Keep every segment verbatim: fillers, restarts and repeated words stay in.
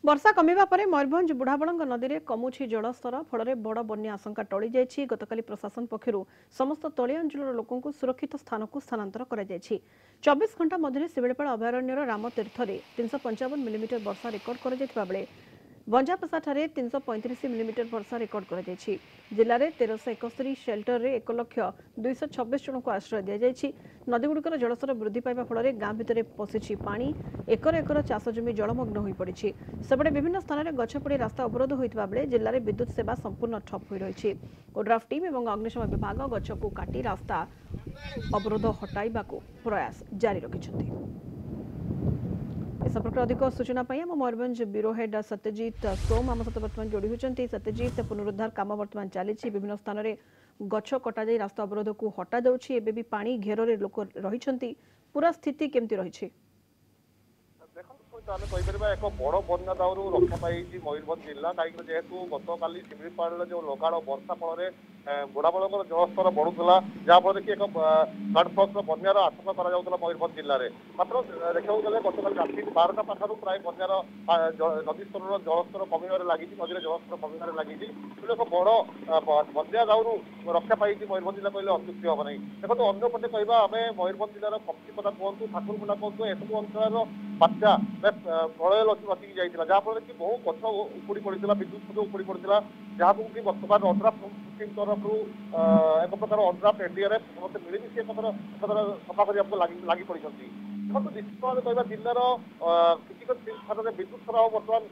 वर्षा कमिबा परे मयूरभंज बुढ़ाबलंग नदी में कमुछि जलस्तर फल बड़ बन्या आशंका टली जाइछि। गतकाली प्रशासन पक्षरु समस्त तलिया अंचल लोकंकु सुरक्षित स्थान को स्थानांतर करा जाइछि। चौबीस घंटा मध्य शिमिलीपाल अभयारण्यर रामतीर्थ में तीन सौ पंचावन मिलीमीटर वर्षा रेकर्ड कर जाइथिबा बेले बंजापसाठारे तीन सौ पैंतीस मिलीमीटर वर्षा रेकर्ड कर जाइछि। जिले में तेरश एकस्तरी सेल्टर में एक लक्ष दुईश छब्बीस जन को आश्रय दि जाइछि। नदीगुड़िकर जलस्तर वृद्धि पाइबा फल गाँ भितर पशिछि पानी। एकर एकर चाष जमी जलमग्न हो पड़ी। सेपटे विभिन्न स्थान में गछ पड़ी रास्ता अवरोध होता बेले जिले में विद्युत सेवा संपूर्ण ठप हो रही। ओड्राफ टीम और अग्निशम विभाग गछ को काटी रास्ता अवरोध हटाइबा प्रयास जारी रखिछन्ति। इस संपर्क अधिक सूचना आम मयूरभंज ब्यूरो हेड सत्यजित सोम आम सहित बर्तमान जोड़ी होती। सत्यजित, पुनरुद्धार काम बर्तमान चली विभिन्न स्थान में गछ कटा जाई रास्ता अवरोध को हटा जाउछि। एबे भी पानी घेर रे लोक रहिछन्ति। पूरा स्थिति केमती रहिछि? एक बड़ बन्या दाउरू रक्षा पाई मयूरभंज जिला कहीं जेहेतु गतकाली शिमिलीपाल जो लगाण वर्षा फल बुढ़ाबलंग जलस्तर बढ़ुला जहाँफल कि एक थर्ड फ्लक्स बन्यार आशंका करा मयूरभंज जिले में। मात्र देखा गले गतकाल राति बारटा पाखु प्राय बन्यार नदी स्तर जलस्तर कमिबार लगी नदी जलस्तर कमिबार लगी एक बड़ बन्या दाउरू रक्षा पाई मयूरभंज जिला कहले अत्युक्ति हम नहीं। देखो अंपटे कहवा आम मयूरभंज जिलार कप्तिपदा कहतु ठाकुरमुंडा कहतु एसबू अंचल बात्या प्रलय लसिकी जाइए जहाँफल कि बहु गछ उपुड़ी पड़ा विद्युत उपुड़ी पड़ा जहाँ कि बर्तमान अड्राफ्ट टीम तरफ एक प्रकार अड्राफ्ट एनडीआरएफ समस्त मिलमिशि एक प्रकार सफा करने लगी पड़ी। देखो निश्चित भाव में कहवा जिलार किसी स्थान में विद्युत सरबराह बर्तमान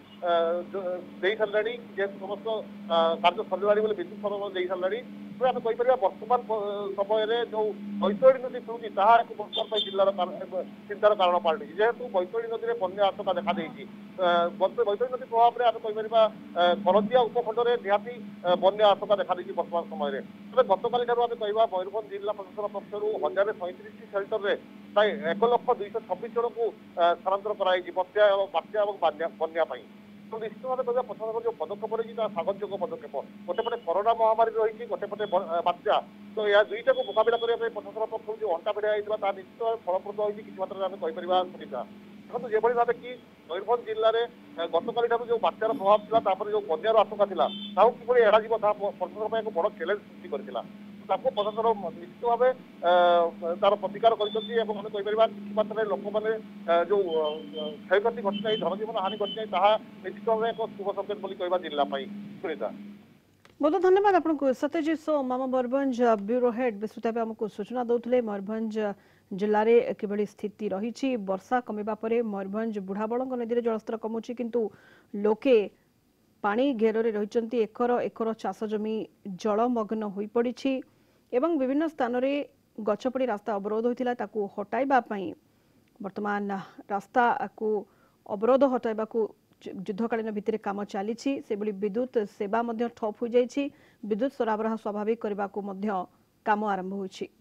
दे सारे जेहेतु समस्त कार्य सरला विद्युत सरबराह दे सारे आम कहीपर बर्तमान समय जो बैतरणी नदी शुणुची ताहा एक बर्तमान जिलार चिंतार कारण पलटि जेहेतु बैतरणी नदी में बन्या आशंका देखा देती। बैतरणी नदी प्रभाव में आम कहीपर हलदिया उपखंड में निहाती बन्या आशंका देखा देती बर्तमान समय तेज गतकाली ठार आम कह मयूरभंज जिला प्रशासन पक्षर हजार सैंतीस सेल्टर में प्राय एक लक्ष दुईश छब्बीस जन को स्थानांतर कराई बत्या बात्या और बन्या तो निश्चित भाव में प्रशासन जो पदक्षेप रही सागरजोग्य पदक्षेप गोटेपटे कोरोना महामारी रही गोटेपटे बात्या तो यह दुईटा को मुकाबला करने प्रशासन पक्ष जो अंटा भिड़ा होता निश्चित भाव फलप्रद होती किसी मात्रा आम कहीपर सुविधा। देखो जो भाव कि मयूरभंज जिले में गतकाली ठार जो बात्यार प्रभाव था जो बन्यार आशंका था कि एड़ा प्रशासन एक बड़ चैलेंज सृष्टि करता प्रशासन निश्चित भाव तार प्रतिकार कर किसी मात्रा लोक मैंने जो क्षयक्षति घटना धनजीवन हानि घटना निश्चित भाव एक शुभ संकेत कह जिलापाई। सुनीता बहुत धन्यवाद आपको सत्यजित सोम आम मयूरभंज ब्यूरो हेड विस्तृत भाव आमको सूचना दौले। मयूरभंज जिले में किभली स्थिति रही वर्षा कमिबा परे मयूरभंज बुढ़ाबलंग नदी में जलस्तर कमुची किंतु लोके पानी घेर में रही एकर एकर चाष जमी जलमग्न हो पड़ी एवं विभिन्न स्थान में गछपड़ी रास्ता अवरोध होता ताकू हटाइबा पई वर्तमान रास्ता को अवरोध हटाइबा को युद्धकालीन भित्तिरे काम चली से विद्युत सेवा ठप हो जाइछि। विद्युत सरबराह स्वाभाविक करने को काम आरंभ होइछि।